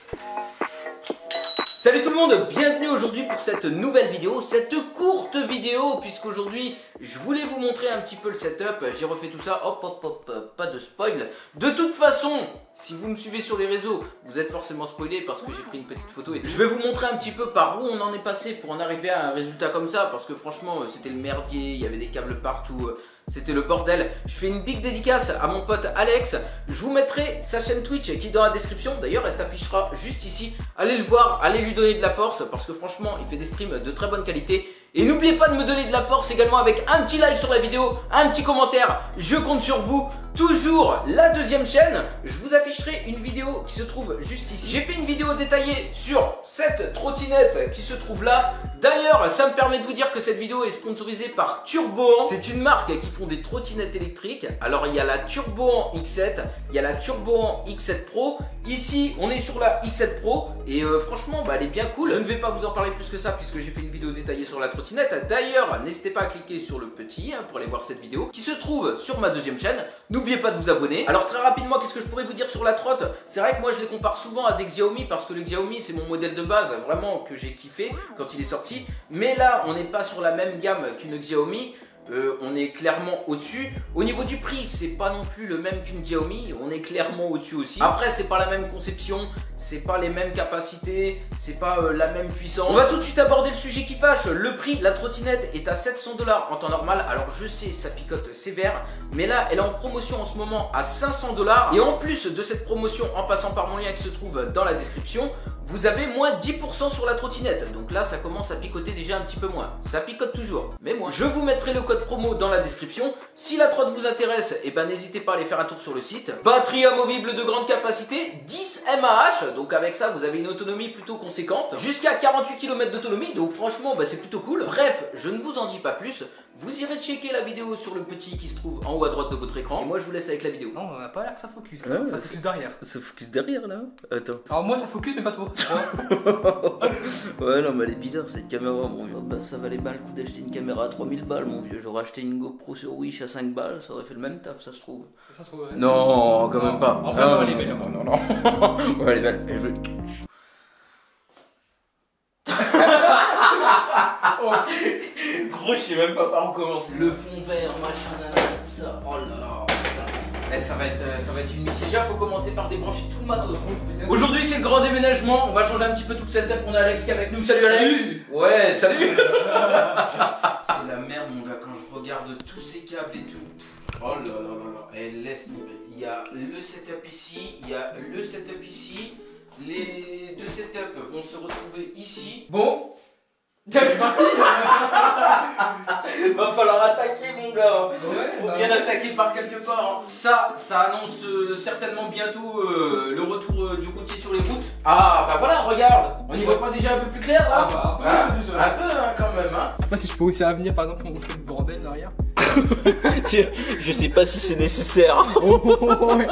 Salut tout le monde, bienvenue aujourd'hui pour cette nouvelle vidéo, cette courte vidéo, puisqu'aujourd'hui je voulais vous montrer un petit peu le setup, j'ai refait tout ça, pas de spoil. De toute façon, si vous me suivez sur les réseaux, vous êtes forcément spoilé parce que j'ai pris une petite photo et je vais vous montrer un petit peu par où on en est passé pour en arriver à un résultat comme ça, parce que franchement c'était le merdier, il y avait des câbles partout, c'était le bordel. Je fais une big dédicace à mon pote Alex, je vous mettrai sa chaîne Twitch qui est dans la description, d'ailleurs elle s'affichera juste ici, allez le voir, allez lui donner de la force parce que franchement il fait des streams de très bonne qualité. Et n'oubliez pas de me donner de la force également avec un petit like sur la vidéo, un petit commentaire, je compte sur vous. Toujours la deuxième chaîne, je vous afficherai une vidéo qui se trouve juste ici. J'ai fait une vidéo détaillée sur cette trottinette qui se trouve là. D'ailleurs, ça me permet de vous dire que cette vidéo est sponsorisée par Turboan. C'est une marque qui font des trottinettes électriques. Alors il y a la Turboan X7, il y a la Turboan X7 Pro. Ici, on est sur la X7 Pro et franchement, elle est bien cool. Je ne vais pas vous en parler plus que ça puisque j'ai fait une vidéo détaillée sur la trottinette. D'ailleurs, n'hésitez pas à cliquer sur le petit pour aller voir cette vidéo qui se trouve sur ma deuxième chaîne. N'oubliez pas de vous abonner. Alors très rapidement, qu'est-ce que je pourrais vous dire sur la trotte? C'est vrai que moi je les compare souvent à des Xiaomi parce que le Xiaomi c'est mon modèle de base vraiment que j'ai kiffé quand il est sorti. Mais là on n'est pas sur la même gamme qu'une Xiaomi. On est clairement au-dessus. Au niveau du prix, c'est pas non plus le même qu'une Xiaomi. On est clairement au-dessus aussi. Après, c'est pas la même conception, c'est pas les mêmes capacités, c'est pas la même puissance. On va tout de suite aborder le sujet qui fâche. Le prix, la trottinette est à 700 $ en temps normal. Alors je sais, ça picote sévère, mais là, elle est en promotion en ce moment à 500 $. Et en plus de cette promotion, en passant par mon lien qui se trouve dans la description, vous avez moins 10% sur la trottinette. Donc là, ça commence à picoter déjà un petit peu moins. Ça picote toujours, mais moins. Je vous mettrai le code promo dans la description. Si la trotte vous intéresse, et n'hésitez pas à aller faire un tour sur le site. Batterie amovible de grande capacité, 10 mAh. Donc avec ça, vous avez une autonomie plutôt conséquente. Jusqu'à 48 km d'autonomie. Donc franchement, c'est plutôt cool. Bref, je ne vous en dis pas plus. Vous irez checker la vidéo sur le petit qui se trouve en haut à droite de votre écran. Et moi, je vous laisse avec la vidéo. Non, on n'a pas l'air que ça focus. Là. Ça focus derrière. Ça focus derrière là. Attends. Alors moi, ça focus, mais pas trop. Ouais, non, mais elle est bizarre cette caméra, mon vieux. Ça valait pas le coup d'acheter une caméra à 3000 balles, mon vieux. J'aurais acheté une GoPro sur Wish à 5 balles, ça aurait fait le même taf, ça se trouve. Ça se trouve, ouais. Non, quand même pas. En vrai, elle est belle. Non. Ouais, elle est belle. Et je... Gros, je sais même pas par où commencer. Le fond vert, machin, tout ça. Oh là là. Ça va être une mission. Déjà, faut commencer par débrancher tout le matos. Aujourd'hui, c'est le grand déménagement. On va changer un petit peu tout le setup. On a Alex qui est avec nous. Salut Alex. Ouais, salut. C'est la merde, mon gars, quand je regarde tous ces câbles et tout. Oh là là là là. Elle laisse tomber. Il y a le setup ici, il y a le setup ici. Les deux setups vont se retrouver ici. Bon. C'est parti. Va falloir attaquer, mon gars. Ouais, faut bien attaquer par quelque part. Ça annonce certainement bientôt le retour du routier sur les routes. Ah bah voilà, regarde. On y voit pas déjà un peu plus clair là? Un peu quand même. Je sais pas si je peux aussi à venir par exemple pour montrer le bordel derrière. Je sais pas si c'est nécessaire. Ouais.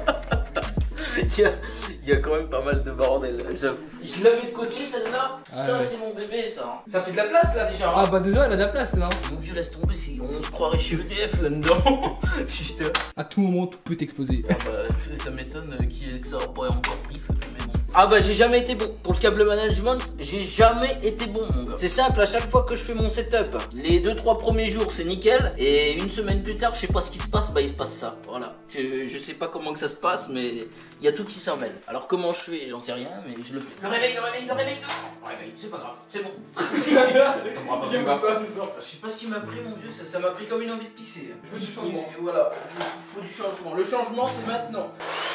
Il y a quand même pas mal de bordel, j'avoue. Je la mets de côté celle-là. Ça c'est mon bébé ça. Ça fait de la place là déjà. Ah bah déjà elle a de la place là. Mon vieux, laisse tomber, on se croirait chez EDF là-dedans. Putain. À tout moment tout peut exploser. Ah bah ça m'étonne que ça aurait pas encore pris feu, mais bon. Ah bah j'ai jamais été bon. Pour le câble management, j'ai jamais été bon, mon gars. C'est simple, à chaque fois que je fais mon setup, les 2-3 premiers jours c'est nickel. Et une semaine plus tard, je sais pas ce qui se passe, il se passe ça. Voilà. Je sais pas comment que ça se passe, mais il y a tout qui s'en mêle. Alors comment je fais, j'en sais rien, mais je le fais. Le réveil, c'est pas grave, c'est bon. J'aime pas c'est ça. Je sais pas ce qui m'a pris, mon vieux, ça m'a pris comme une envie de pisser. Il faut du changement. Et voilà, il faut du changement. Le changement c'est maintenant.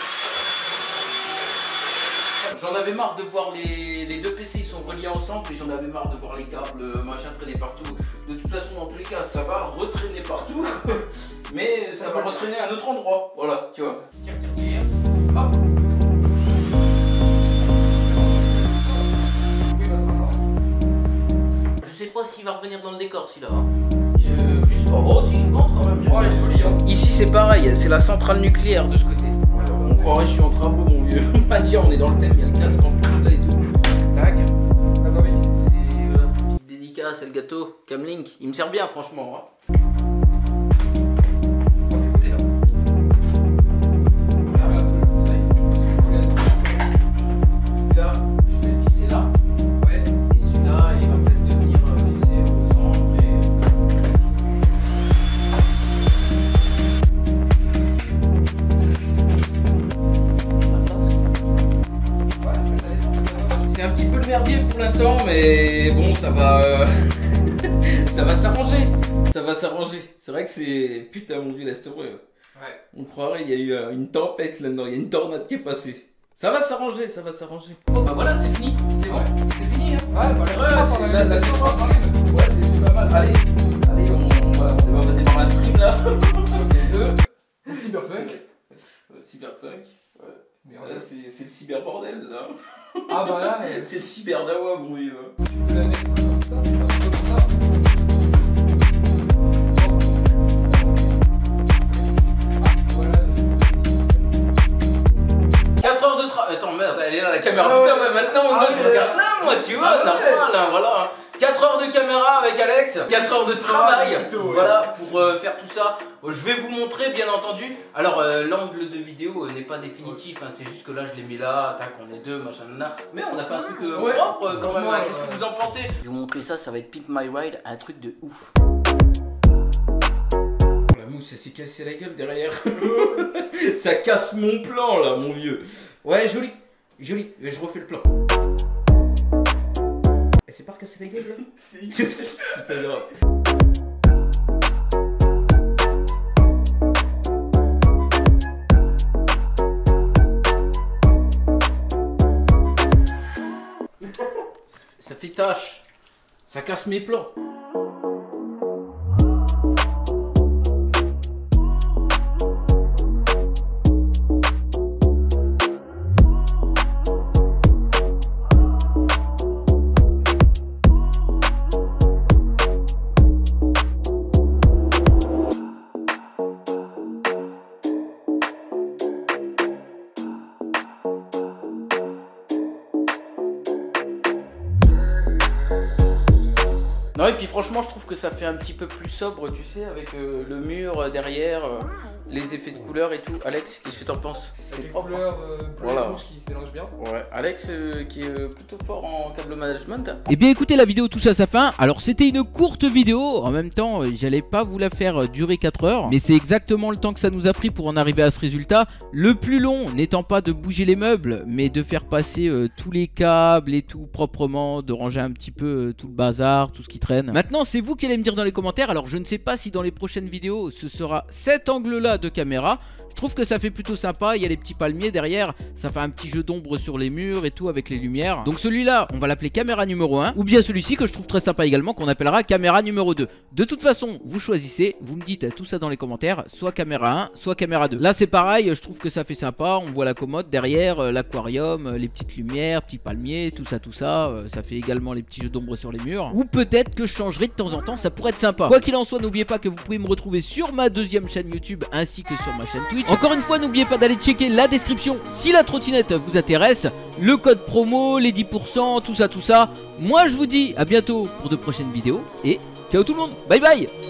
J'en avais marre de voir les deux PC, ils sont reliés ensemble et j'en avais marre de voir les câbles machin traîner partout. De toute façon, dans tous les cas, ça va retraîner partout, mais ça va retraîner à un autre endroit. Voilà, tu vois. Tiens. Hop. Je sais pas s'il va revenir dans le décor, celui-là. Oh, si, je pense quand même. Oh, il est joli, hein. Ici, c'est pareil, c'est la centrale nucléaire de ce côté. On croirait que je suis en travaux, mon vieux. On va dire, on est dans le thème, il y a le casque en plus là et tout. Tac. Ah bah oui. C'est petite dédicace, c'est le gâteau. Camlink, il me sert bien, franchement. Hein. Faut écouter là. Il a merdier pour l'instant, mais bon, ça va... ça va s'arranger. Ça va s'arranger. C'est vrai que c'est... Putain, mon vieux, laisse tomber. Ouais. On croirait qu'il y a eu une tempête là-dedans, il y a une tornade qui est passée. Ça va s'arranger, ça va s'arranger. Bon bah voilà, c'est fini, c'est bon, c'est fini hein. Ouais, bah là, c'est pas mal. Allez, on va démarrer la stream là. Cyberpunk. Cyberpunk. Ouais. Mais Là, c'est le cyber bordel là. ah bah là, C'est le cyber dawa, mon vieux. tu peux la mettre comme ça, mais pas comme ça. 4 heures de travail. Attends, merde, elle est là la caméra. Putain, mais maintenant, moi je regarde là, moi, tu vois, normal, là, voilà. 4 heures de caméra avec Alex, 4 heures de travail, voilà, pour faire tout ça. Je vais vous montrer, bien entendu. Alors, l'angle de vidéo n'est pas définitif, hein, c'est juste que là, je l'ai mis là, tac, on est deux, machin, nana. Mais on a fait un truc propre quand même, hein. Qu'est-ce que vous en pensez? Je vais vous montrer ça, ça va être Pimp My Ride, un truc de ouf. La mousse, elle s'est cassée la gueule derrière. Ça casse mon plan, là, mon vieux. Ouais, joli, joli, je refais le plan. Elle s'est pas recassée la gueule là? Si. C'est pas grave. Ça fait tâche. Ça casse mes plans. Non, et puis franchement, je trouve que ça fait un petit peu plus sobre, tu sais, avec le mur derrière, les effets de couleur et tout. Alex, qu'est-ce que t'en penses? C'est des couleurs bleu et rouge qui se mélangent bien. Ouais, Alex qui est plutôt fort en câble management. Eh bien écoutez, la vidéo touche à sa fin. Alors c'était une courte vidéo, en même temps j'allais pas vous la faire durer 4 heures, mais c'est exactement le temps que ça nous a pris pour en arriver à ce résultat. Le plus long n'étant pas de bouger les meubles, mais de faire passer tous les câbles et tout proprement, de ranger un petit peu tout le bazar, tout ce qui traîne. Maintenant c'est vous qui allez me dire dans les commentaires. Alors je ne sais pas si dans les prochaines vidéos ce sera cet angle là de caméra. Je trouve que ça fait plutôt sympa, il y a les petits palmiers derrière, ça fait un petit jeu d'ombre sur les murs et tout avec les lumières. Donc celui-là, on va l'appeler caméra numéro 1, ou bien celui-ci que je trouve très sympa également, qu'on appellera caméra numéro 2. De toute façon, vous choisissez, vous me dites tout ça dans les commentaires, soit caméra 1, soit caméra 2. Là c'est pareil, je trouve que ça fait sympa, on voit la commode derrière, l'aquarium, les petites lumières, petits palmiers, tout ça, ça fait également les petits jeux d'ombre sur les murs. Ou peut-être que je changerai de temps en temps, ça pourrait être sympa. Quoi qu'il en soit, n'oubliez pas que vous pouvez me retrouver sur ma deuxième chaîne YouTube, ainsi que sur ma chaîne Twitch. Encore une fois, n'oubliez pas d'aller checker la description si la trottinette vous intéresse, le code promo, les 10%, tout ça. Moi je vous dis à bientôt pour de prochaines vidéos et ciao tout le monde, bye bye.